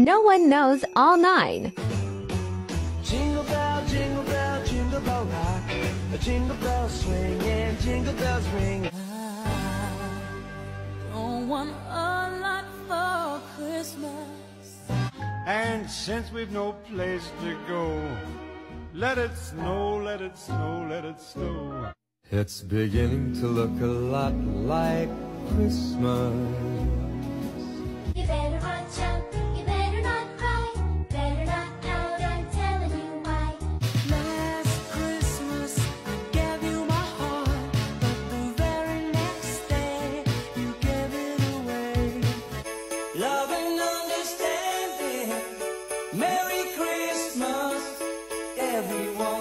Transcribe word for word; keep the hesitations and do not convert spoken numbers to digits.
no one knows all nine. Jingle bell, jingle bell, jingle bell rock. Jingle bells swing and jingle bells ring. I don't want a lot for Christmas. And since we've no place to go, let it snow, let it snow, let it snow. It's beginning to look a lot like Christmas. You better watch out, you better not cry, better not pout, I'm telling you why. Last Christmas I gave you my heart, but the very next day you gave it away. Love and understanding. Merry Christmas, everyone.